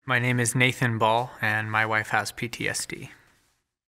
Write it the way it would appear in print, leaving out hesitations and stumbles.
My name is Nathan Ball, and my wife has PTSD.